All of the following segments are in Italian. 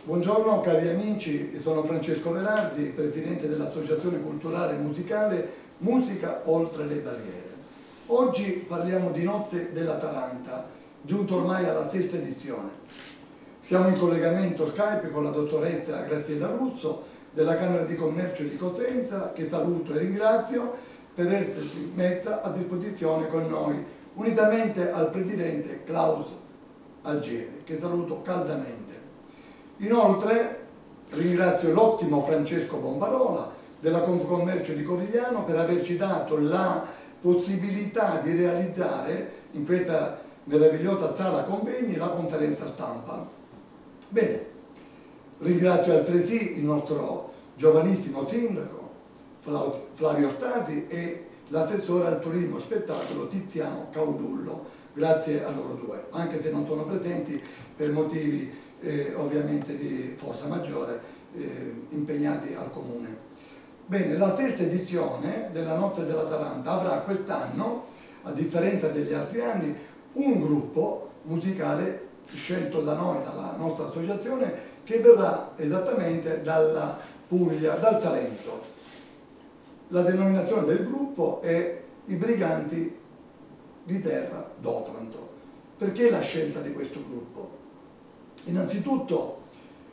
Buongiorno cari amici, sono Francesco Verardi, presidente dell'Associazione Culturale e Musicale Musica Oltre le Barriere. Oggi parliamo di Notte dell'Atalanta, giunto ormai alla sesta edizione. Siamo in collegamento Skype con la dottoressa Graziella Russo della Camera di Commercio di Cosenza, che saluto e ringrazio per essersi messa a disposizione con noi, unitamente al presidente Klaus Algeri, che saluto caldamente. Inoltre ringrazio l'ottimo Francesco Bombarola della Confcommercio di Corigliano per averci dato la possibilità di realizzare in questa meravigliosa sala convegni la conferenza stampa. Bene, ringrazio altresì il nostro giovanissimo sindaco Flavio Stasi e l'assessore al turismo e spettacolo Tiziano Caudullo. Grazie a loro due, anche se non sono presenti per motivi ovviamente di forza maggiore, impegnati al comune. Bene, la sesta edizione della Notte dell'Atalanta avrà quest'anno, a differenza degli altri anni, un gruppo musicale scelto da noi, dalla nostra associazione, che verrà esattamente dalla Puglia, dal Salento. La denominazione del gruppo è I Briganti di Terra d'Otranto. Perché la scelta di questo gruppo? Innanzitutto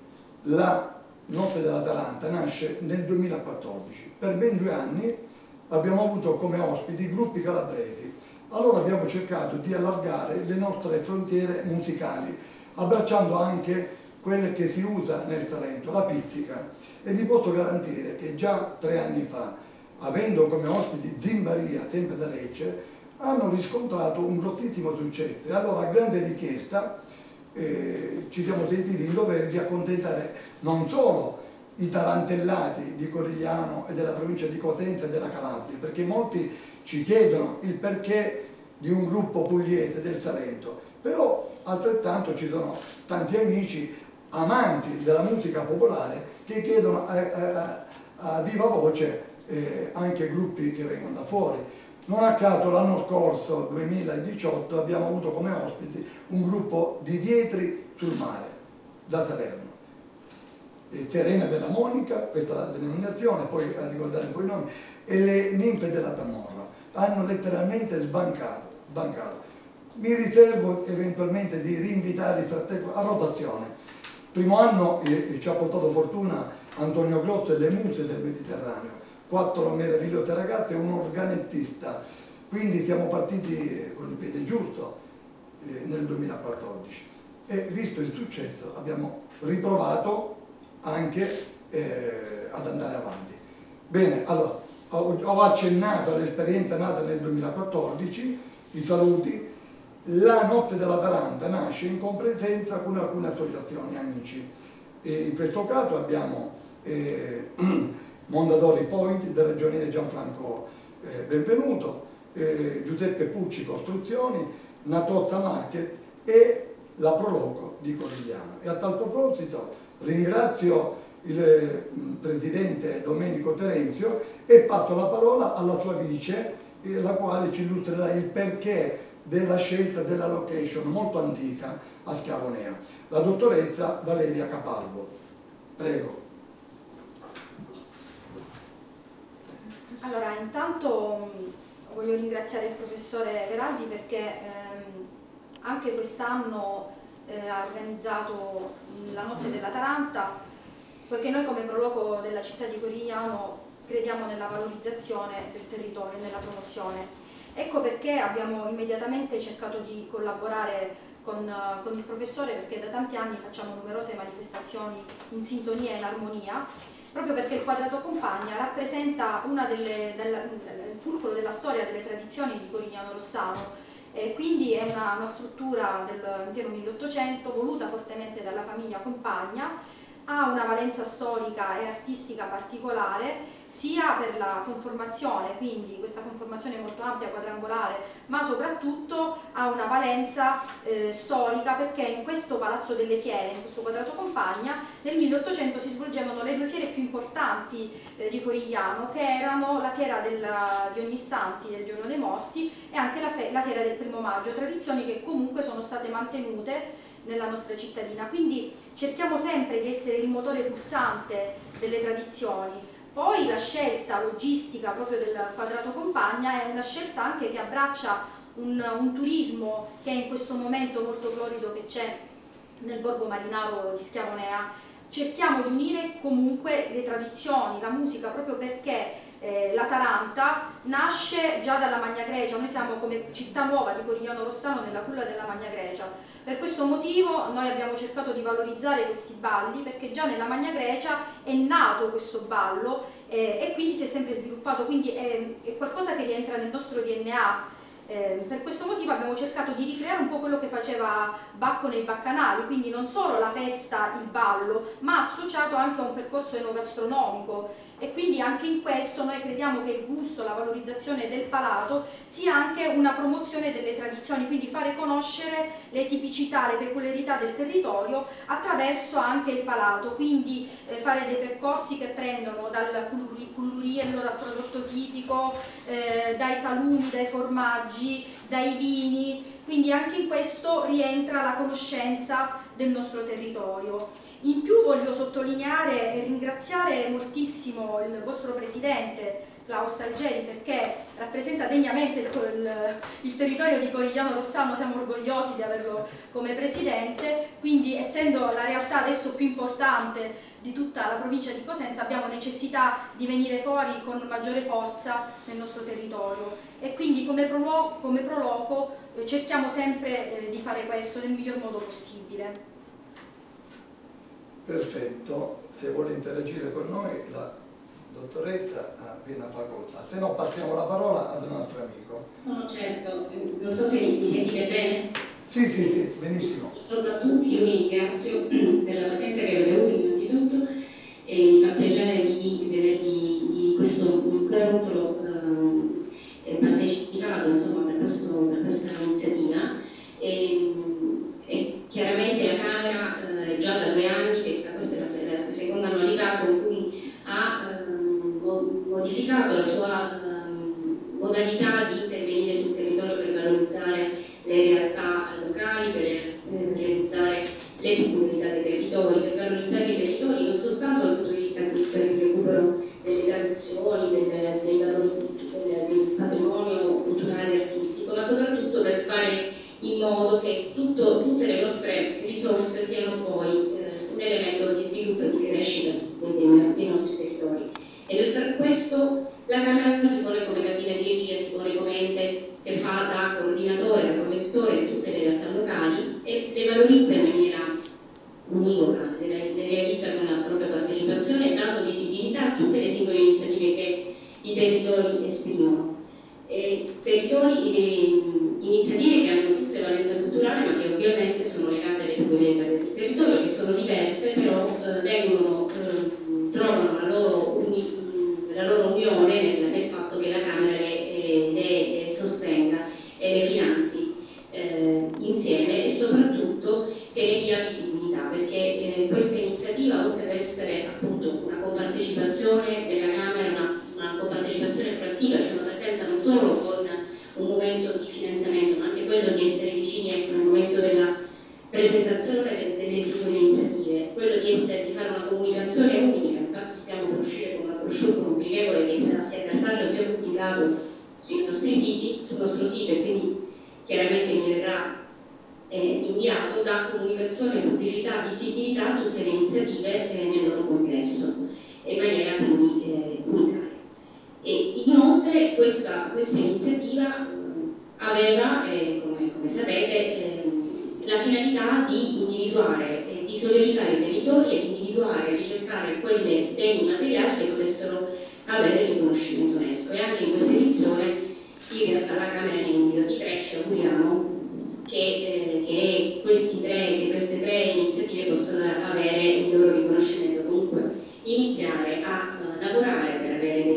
la Notte dell'Atalanta nasce nel 2014, per ben 2 anni abbiamo avuto come ospiti gruppi calabresi, allora abbiamo cercato di allargare le nostre frontiere musicali, abbracciando anche quelle che si usa nel Salento, la pizzica, e vi posso garantire che già 3 anni fa, avendo come ospiti Zimbaria, sempre da Lecce, hanno riscontrato un grossissimo successo e allora a grande richiesta ci siamo sentiti in dovere di accontentare non solo i tarantellati di Corigliano e della provincia di Cosenza e della Calabria, perché molti ci chiedono il perché di un gruppo pugliese del Salento, però altrettanto ci sono tanti amici amanti della musica popolare che chiedono a viva voce anche gruppi che vengono da fuori. Non a caso l'anno scorso, 2018, abbiamo avuto come ospiti un gruppo di Vietri sul Mare, da Salerno. Serena della Monica, questa è la denominazione, poi a ricordare un po' i nomi, e le Ninfe della Tamorra. Hanno letteralmente sbancato. Mi riservo eventualmente di rinvitarli a rotazione. Primo anno ci ha portato fortuna Antonio Grotto e le Muse del Mediterraneo. 4 meravigliose ragazze e un organettista, quindi siamo partiti con il piede giusto nel 2014 e visto il successo abbiamo riprovato anche ad andare avanti. Bene, allora ho accennato all'esperienza nata nel 2014, i saluti. La Notte dell'Atalanta nasce in compresenza con alcune associazioni amici e in questo caso abbiamo Mondadori Point del Ragioniere Gianfranco Benvenuto, Giuseppe Pucci Costruzioni, Natozza Market e la Proloco di Corigliano. E a tal proposito ringrazio il presidente Domenico Terenzio e passo la parola alla sua vice, la quale ci illustrerà il perché della scelta della location molto antica a Schiavonea. La dottoressa Valeria Capalbo. Prego. Allora, intanto voglio ringraziare il professore Veraldi perché anche quest'anno ha organizzato la Notte dell'Atalanta, poiché noi come Proloco della città di Corigliano crediamo nella valorizzazione del territorio e nella promozione. Ecco perché abbiamo immediatamente cercato di collaborare con il professore, perché da tanti anni facciamo numerose manifestazioni in sintonia e in armonia, proprio perché il Quadrato Compagna rappresenta il fulcro della storia delle tradizioni di Corigliano Rossano, quindi è una struttura del pieno 1800 voluta fortemente dalla famiglia Compagna, ha una valenza storica e artistica particolare sia per la conformazione, quindi questa conformazione molto ampia, quadrangolare, ma soprattutto ha una valenza storica, perché in questo Palazzo delle Fiere, in questo quadrato Compagna, nel 1800 si svolgevano le due fiere più importanti di Corigliano, che erano la fiera di Ognissanti, del Giorno dei Morti, e anche la fiera del 1° maggio, tradizioni che comunque sono state mantenute nella nostra cittadina. Quindi cerchiamo sempre di essere il motore pulsante delle tradizioni. Poi la scelta logistica proprio del quadrato Compagna è una scelta anche che abbraccia un turismo che è in questo momento molto florido, che c'è nel borgo marinaro di Schiavonea. Cerchiamo di unire comunque le tradizioni, la musica, proprio perché la Taranta nasce già dalla Magna Grecia. Noi siamo come città nuova di Corigliano Rossano nella culla della Magna Grecia. Per questo motivo noi abbiamo cercato di valorizzare questi balli, perché già nella Magna Grecia è nato questo ballo e quindi si è sempre sviluppato, quindi è qualcosa che rientra nel nostro DNA. Per questo motivo abbiamo cercato di ricreare un po' quello che faceva Bacco nei Baccanali, quindi non solo la festa, il ballo, ma associato anche a un percorso enogastronomico, e quindi anche in questo noi crediamo che il gusto, la valorizzazione del palato sia anche una promozione delle tradizioni, quindi fare conoscere le tipicità, le peculiarità del territorio attraverso anche il palato, quindi fare dei percorsi che prendono dal culluriello, dal prodotto tipico, dai salumi, dai formaggi, dai vini, quindi anche in questo rientra la conoscenza del nostro territorio. In più voglio sottolineare e ringraziare moltissimo il vostro presidente Klaus Algeri, perché rappresenta degnamente il territorio di Corigliano Rossano, siamo orgogliosi di averlo come presidente, quindi essendo la realtà adesso più importante di tutta la provincia di Cosenza abbiamo necessità di venire fuori con maggiore forza nel nostro territorio, e quindi come Proloco cerchiamo sempre di fare questo nel miglior modo possibile. Perfetto, se vuole interagire con noi la dottoressa ha piena facoltà, se no passiamo la parola ad un altro amico. No, certo, non so se mi sentite bene. Sì, benissimo. Buongiorno a tutti, io vi ringrazio per la pazienza che avete avuto innanzitutto, e mi fa piacere di vedervi di questo incontro partecipato, insomma, per questa iniziativa. E chiaramente la Camera già da 2 anni, questa è la seconda annualità con cui ha modificato la sua modalità di intervenire sul territorio per valorizzare le realtà locali, per realizzare le peculiarità dei territori, per valorizzare i territori non soltanto dal punto di vista per il recupero delle tradizioni, del patrimonio culturale e artistico, ma soprattutto per fare in modo che tutte le nostre risorse siano poi un elemento di sviluppo e di crescita dei nostri territori. E nel fare questo la Camera si pone come cabina di regia, si pone come ente che fa da coordinatore, da connettore di tutte le realtà locali e le valorizza in maniera univoca, le realizza con la propria partecipazione, dando visibilità a tutte le singole iniziative che i territori esprimono. Territori e iniziative che hanno tutte valenza culturale, ma che ovviamente sono legate alle peculiarità del territorio, che sono diverse, però trovano la loro unione nel fatto che la Camera le sostenga e le finanzi insieme, e soprattutto che ne dia visibilità, perché questa iniziativa, oltre ad essere appunto una compartecipazione della Camera, una compartecipazione proattiva, cioè una presenza non solo con un momento di finanziamento, ma anche quello di essere vicini nel momento della presentazione delle singole iniziative, quello di fare una comunicazione unica. Infatti stiamo per uscire con una brochure comunicevole che sarà sia cartaceo sia pubblicato sul nostro sito, e quindi chiaramente mi verrà inviato, da comunicazione, pubblicità, visibilità a tutte le iniziative nel loro complesso, in maniera quindi unicale. E inoltre questa iniziativa aveva, come sapete, la finalità di individuare e di sollecitare i territori e di individuare e ricercare quelle beni materiali che potessero avere riconoscimento UNESCO. E anche in questa edizione in realtà la Camera ne individua di 3, ci auguriamo che queste 3 iniziative possano avere il loro riconoscimento, comunque iniziare a lavorare per avere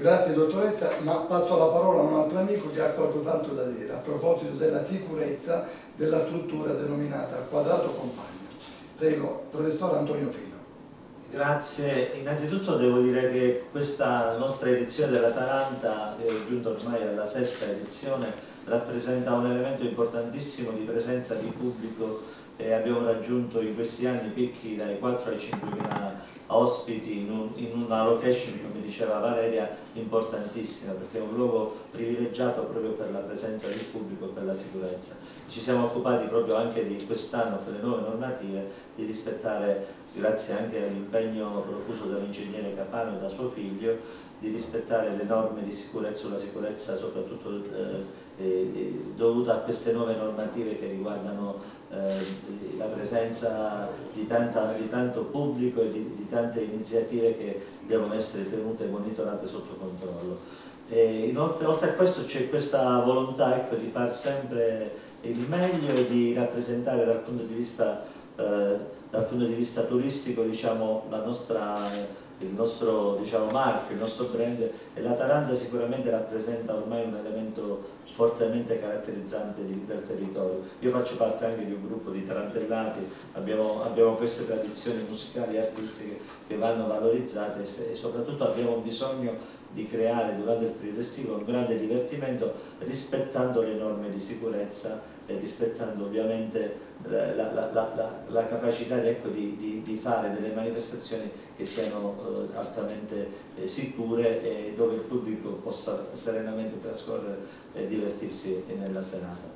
Grazie dottoressa, ma passo la parola a un altro amico che ha qualcos'altro da dire a proposito della sicurezza della struttura denominata Quadrato Compagno. Prego, professor Antonio Fino. Grazie, innanzitutto devo dire che questa nostra edizione dell'Atalanta, che è giunta ormai alla 6ª edizione, rappresenta un elemento importantissimo di presenza di pubblico e abbiamo raggiunto in questi anni picchi dai 4 ai 5.000 ospiti in una location, come diceva Valeria, importantissima, perché è un luogo privilegiato proprio per la presenza del pubblico e per la sicurezza. Ci siamo occupati proprio anche di quest'anno, per le nuove normative, di rispettare, grazie anche all'impegno profuso dall'ingegnere Capano e da suo figlio, di rispettare le norme di sicurezza, la sicurezza soprattutto dovuta a queste nuove normative che riguardano la presenza di tanto pubblico e di tante iniziative che devono essere tenute e monitorate sotto controllo. Inoltre, oltre a questo, c'è questa volontà, ecco, di far sempre il meglio e di rappresentare dal punto di vista turistico, diciamo, il nostro, diciamo, marchio, il nostro brand, e l'Atalanta sicuramente rappresenta ormai un elemento fortemente caratterizzante del territorio. Io faccio parte anche di un gruppo di tarantellati, abbiamo queste tradizioni musicali e artistiche che vanno valorizzate e soprattutto abbiamo bisogno di creare durante il periodo estivo un grande divertimento rispettando le norme di sicurezza e rispettando ovviamente la capacità, ecco, di fare delle manifestazioni che siano altamente sicure e dove il pubblico possa serenamente trascorrere e divertirsi nella serata.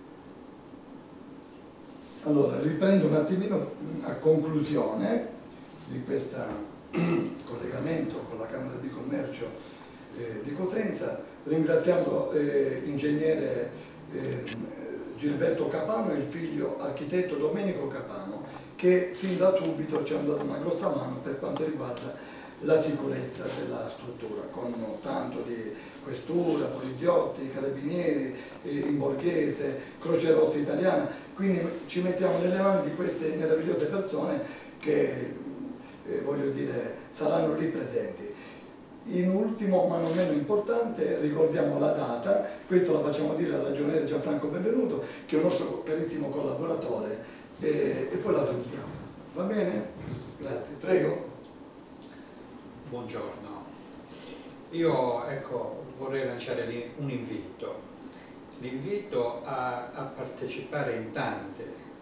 Allora, riprendo un attimino a conclusione di questo collegamento con la Camera di Commercio di Cosenza, ringraziando l'ingegnere Gilberto Capano e il figlio architetto Domenico Capano, che fin da subito ci hanno dato una grossa mano per quanto riguarda la sicurezza della struttura, con tanto di questura, poliziotti, carabinieri, in borghese, Croce Rossa Italiana. Quindi ci mettiamo nelle mani di queste meravigliose persone che, voglio dire, saranno lì presenti. In ultimo, ma non meno importante, ricordiamo la data, questo lo facciamo dire al ragioniere Gianfranco Benvenuto, che è un nostro carissimo collaboratore, e poi la salutiamo. Va bene? Grazie. Prego. Buongiorno. Io, ecco, vorrei lanciare un invito. L'invito a partecipare in tante,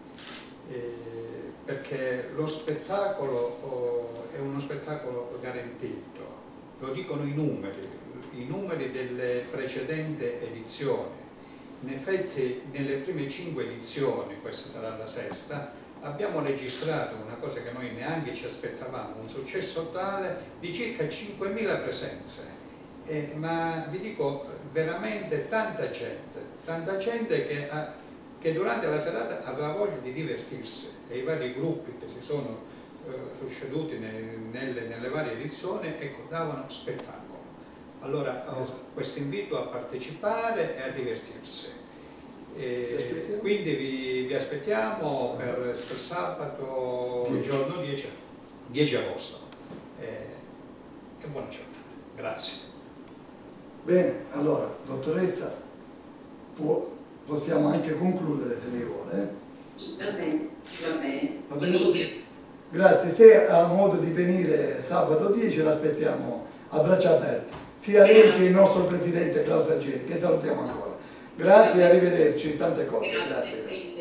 perché lo spettacolo è uno spettacolo garantito. Lo dicono i numeri delle precedenti edizioni. In effetti nelle prime 5 edizioni, questa sarà la 6ª, abbiamo registrato una cosa che noi neanche ci aspettavamo, un successo tale di circa 5.000 presenze. Ma vi dico, veramente tanta gente che durante la serata aveva voglia di divertirsi, e i vari gruppi che si sono succeduti nelle varie edizioni, ecco, davano spettacolo. Allora questo invito a partecipare e a divertirsi. Quindi vi aspettiamo per sabato, giorno 10 agosto. E buona giornata. Grazie. Bene, allora, dottoressa, possiamo anche concludere se ne vuole. Va bene, va bene. Va bene così? Grazie, se ha modo di venire sabato 10 l'aspettiamo a braccia aperte, sia lei che il nostro presidente Claudio Agiri, che salutiamo ancora. Grazie, arrivederci, tante cose. Grazie.